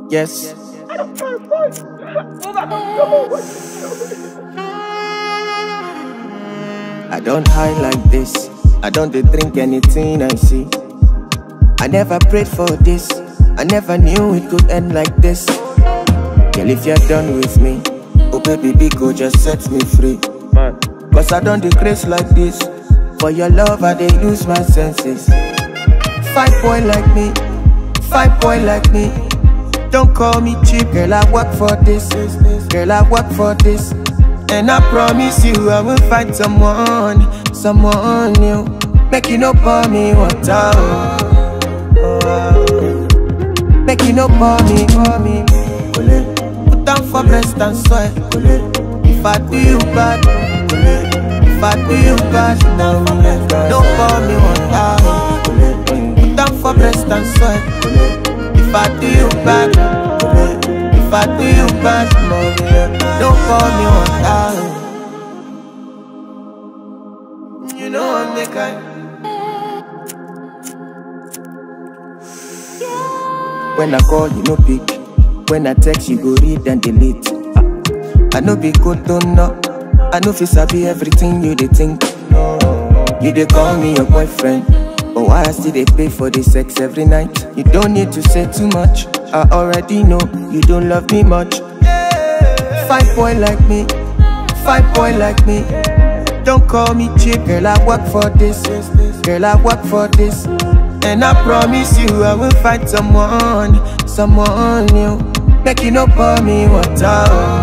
Yes. I don't hide like this. I don't drink anything I see. I never prayed for this. I never knew it could end like this. Girl, if you're done with me, oh baby, go just set me free. Cause I don't decrease like this. For your love, I dey lose my senses. Fine boy like me, fine boy like me. Don't call me cheap, girl, I work for this. Girl, I work for this. And I promise you I will find someone new. Make you no pour me water. Make you no pour me. Put down for breast and sweat. If I do you bad, if I do you bad, don't pour me water. Put down for breast and sweat. If I do you bad, if I do you bad, don't pour me water. You know I'm the kind. When I call, you no pick. When I text, you go read and delete. I know be good, don't know. I know if you sabi everything you dey think. You dey call me your boyfriend, but why I still dey pay for the sex every night? You don't need to say too much. I already know you don't love me much. Fine boy like me, fine boy like me. Don't call me cheap, girl, I work for this. Girl, I work for this. And I promise you I will find someone new. Make you no pour me water.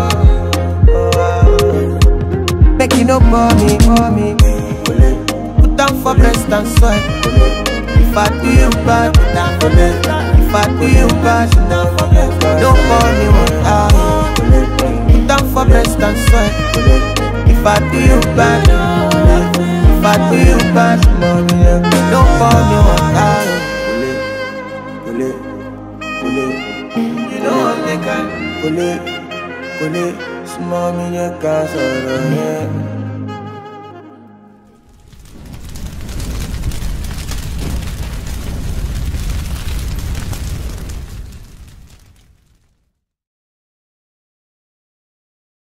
Make you no pour me. Put down for breast and sweat. If I do you bad, if I do you bad, don't pour me water. Put down for breast and sweat. If I do you bad, if I do you bad, don't pour me water. You know I'm the kind. Small me, you can't